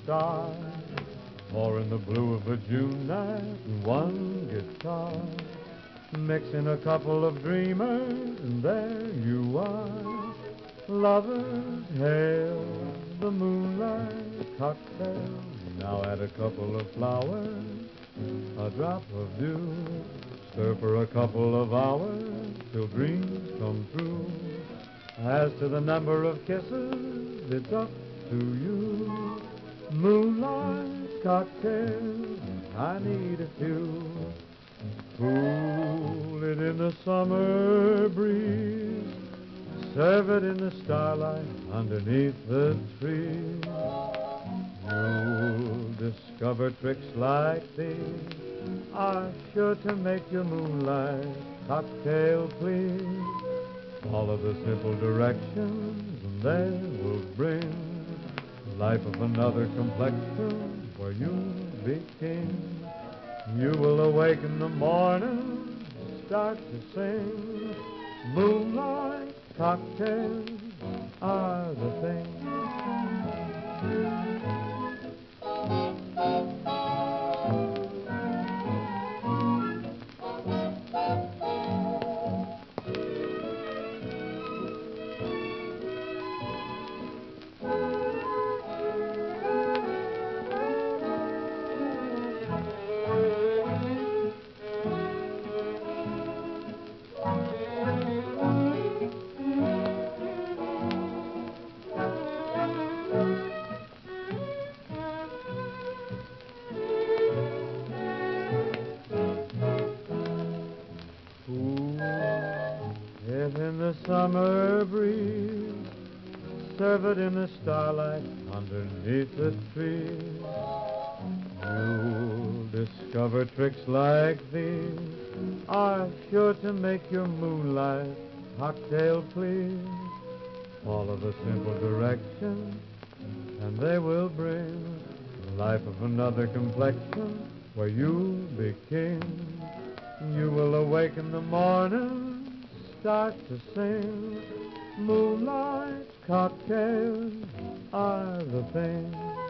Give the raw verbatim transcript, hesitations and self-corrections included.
star, or in the blue of a June night, one guitar. Mix in a couple of dreamers, and there you are. Lovers, hail the moonlight cocktail. Now add a couple of flowers, a drop of dew. Stir for a couple of hours till dreams come true. As to the number of kisses, it's up to you. Moonlight cocktail, I need a few. Cool it in the summer breeze. Serve it in the starlight underneath the trees. You'll discover tricks like these are sure to make your moonlight cocktail please. Follow the simple directions and they will bring life of another complexion where you'll be king. You will awake in the morning, start to sing. Moonlight cocktails are the thing. In the summer breeze, serve it in the starlight underneath the trees. You'll discover tricks like these are sure to make your moonlight cocktail please. Follow the simple directions and they will bring life of another complexion where you'll be king. You will awake in the morning, start to sing. Moonlight cocktails are the thing.